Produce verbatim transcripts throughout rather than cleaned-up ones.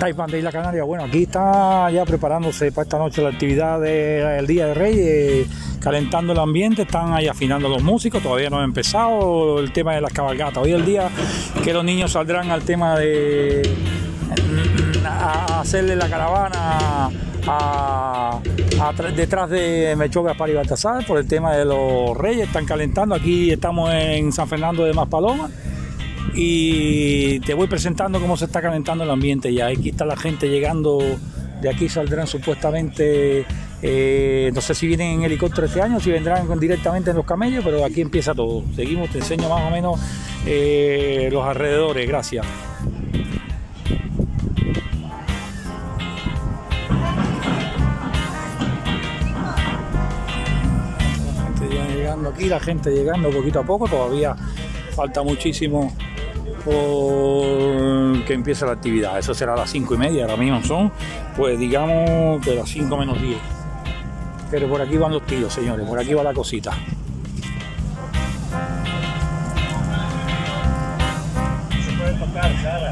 Taipan de Isla Canaria. Bueno, aquí está ya preparándose para esta noche la actividad del Día de Reyes, calentando el ambiente, están ahí afinando los músicos, todavía no ha empezado el tema de las cabalgatas. Hoy es el día que los niños saldrán al tema de a hacerle la caravana a, a, detrás de Melchor, Gaspar y Baltasar por el tema de los Reyes. Están calentando, aquí estamos en San Fernando de Maspalomas y te voy presentando cómo se está calentando el ambiente ya. Aquí está la gente llegando, de aquí saldrán supuestamente, eh, no sé si vienen en helicóptero este año, si vendrán directamente en los camellos, pero aquí empieza todo. Seguimos, te enseño más o menos eh, los alrededores, gracias. Aquí la gente llegando poquito a poco, todavía falta muchísimo por que empiece la actividad. Eso será a las cinco y media, ahora mismo son, pues digamos que las cinco menos diez. Pero por aquí van los tiros, señores, por aquí va la cosita. Se puede tocar, Sara.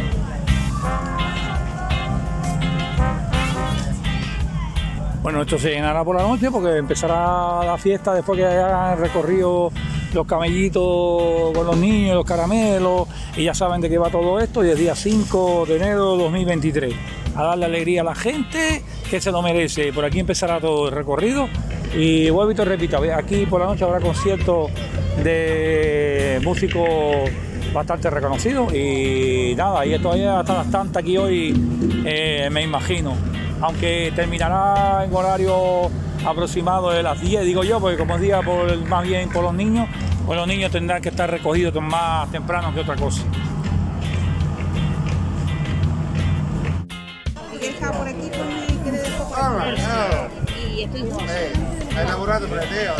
Bueno, esto se llenará por la noche porque empezará la fiesta después que hayan recorrido los camellitos con los niños, los caramelos, y ya saben de qué va todo esto. Y es día cinco de enero de dos mil veintitrés. A darle alegría a la gente que se lo merece. Por aquí empezará todo el recorrido. Y vuelvo y te repito, aquí por la noche habrá conciertos de músicos bastante reconocidos. Y nada, y esto ya hasta las tantas aquí hoy, eh, me imagino. Aunque terminará en horario aproximado de las diez, digo yo, porque como es día por, más bien por los niños, pues los niños tendrán que estar recogidos más temprano que otra cosa. Deja por aquí con mi que le dejo por aquí. Y estoy está elaborado, pero tío.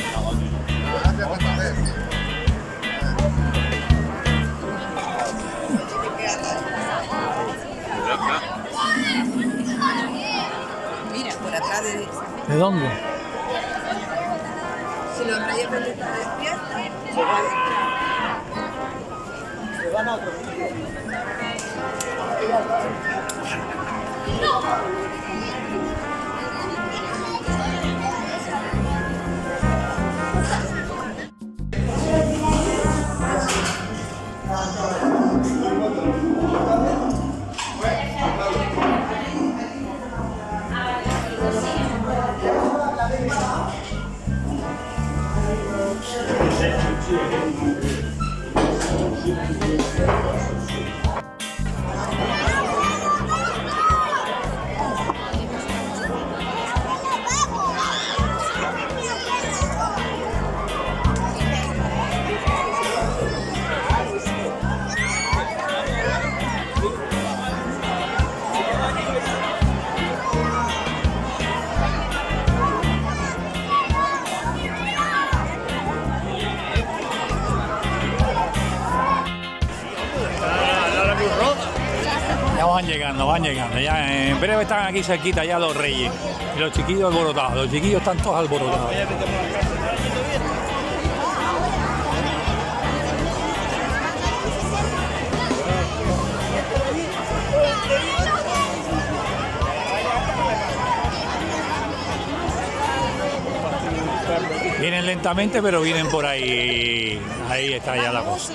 Mira, por atrás de... ¿De dónde? Si los reyes están despiertos, se van. Se van a otro sitio. Ya van llegando, van llegando, ya en breve están aquí cerquita ya los reyes y los chiquillos alborotados, los chiquillos están todos alborotados. Vienen lentamente, pero vienen por ahí, ahí está ya la cosa.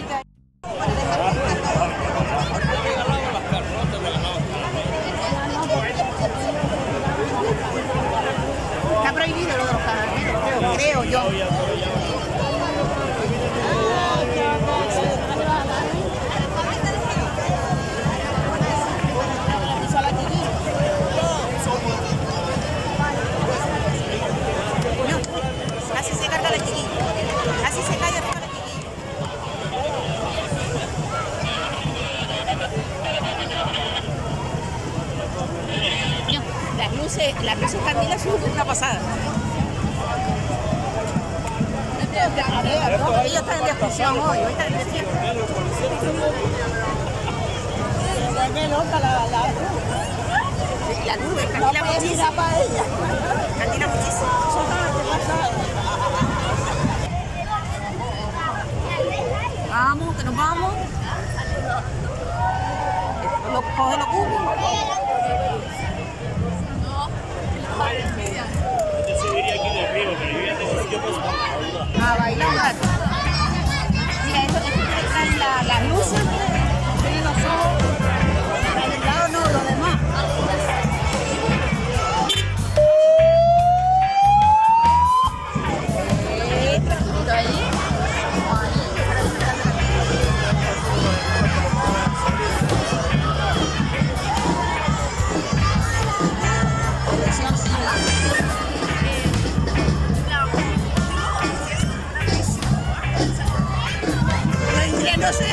está prohibido lo de los caramelos, creo, creo yo. Así se carga la chiquilla. Así se calla arriba la chiquilla. No, las luces, las luces candilas son una pasada. Ellos están en discusión hoy, hoy están en discusión. La nube, candila muchísimo. Candila muchísimo. Vamos, que nos vamos. Los coge los cubos. A bailar. Mira, eso es traen la, las luces, tienen los ojos. Para el lado no, los demás. Eh, tranquilito ahí. No sé.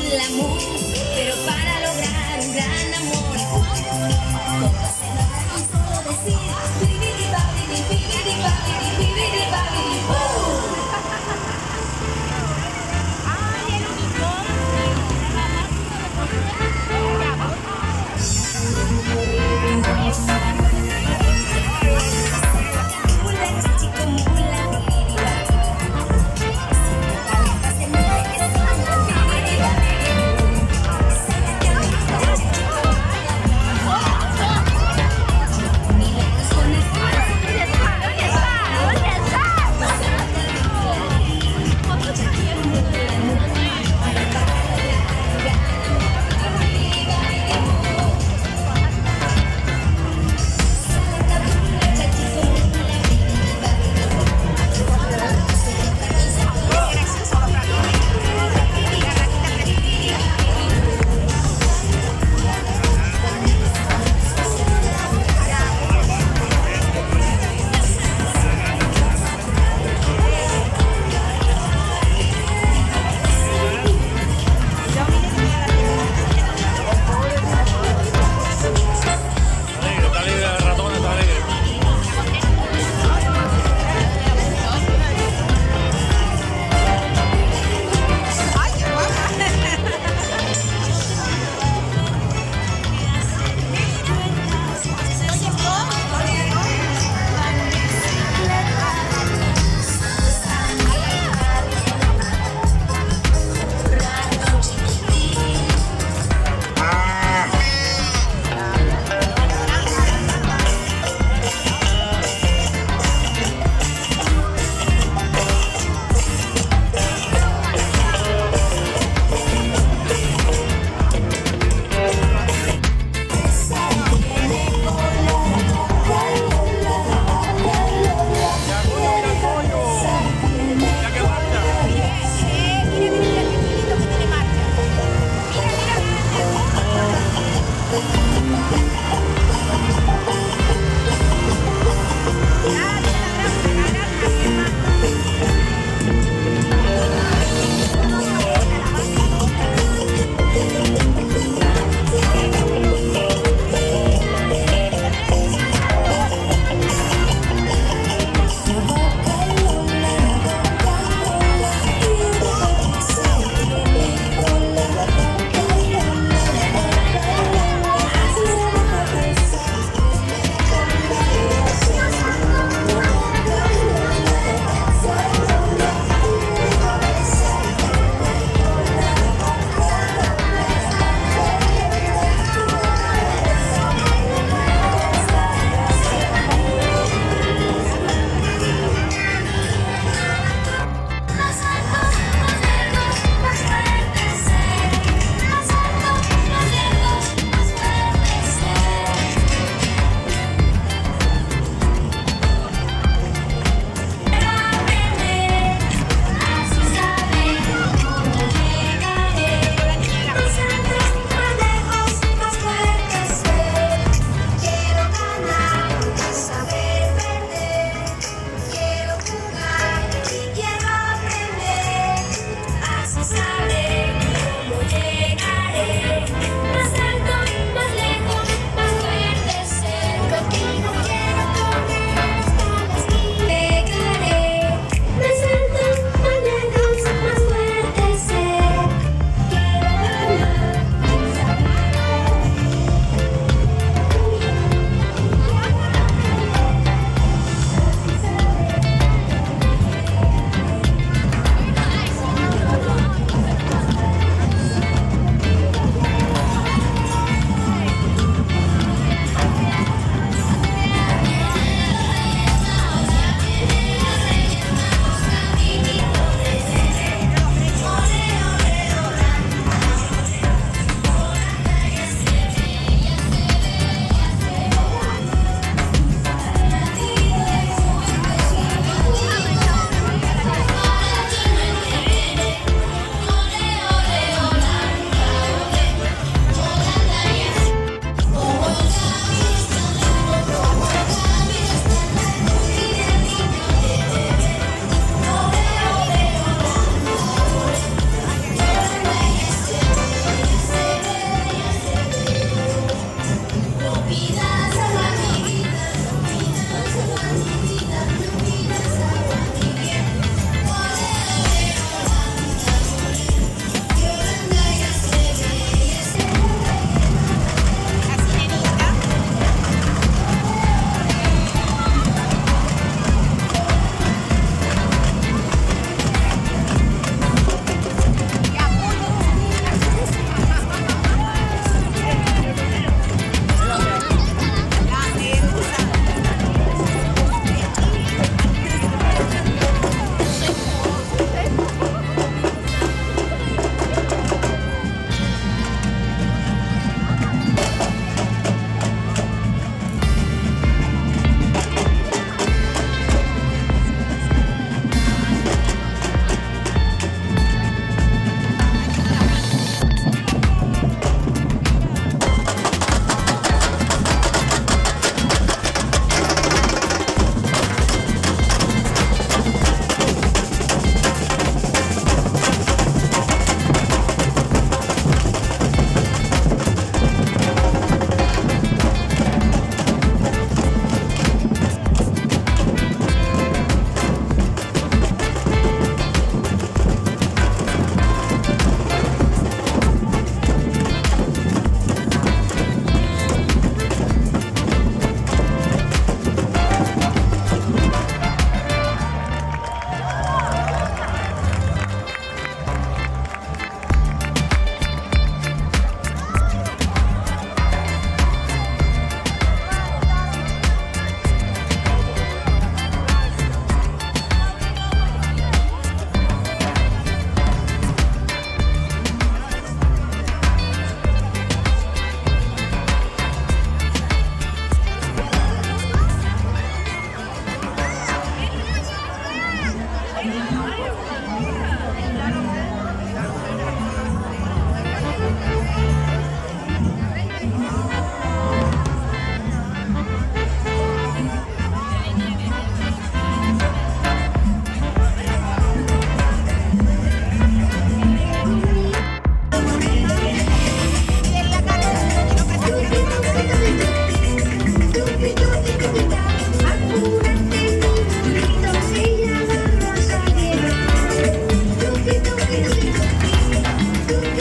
glamour, pero para lograr un gran amor, todo se logra con solo decir bibidi babidi, bibidi babidi, bibidi babidi, ¡bum!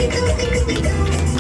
Bibidi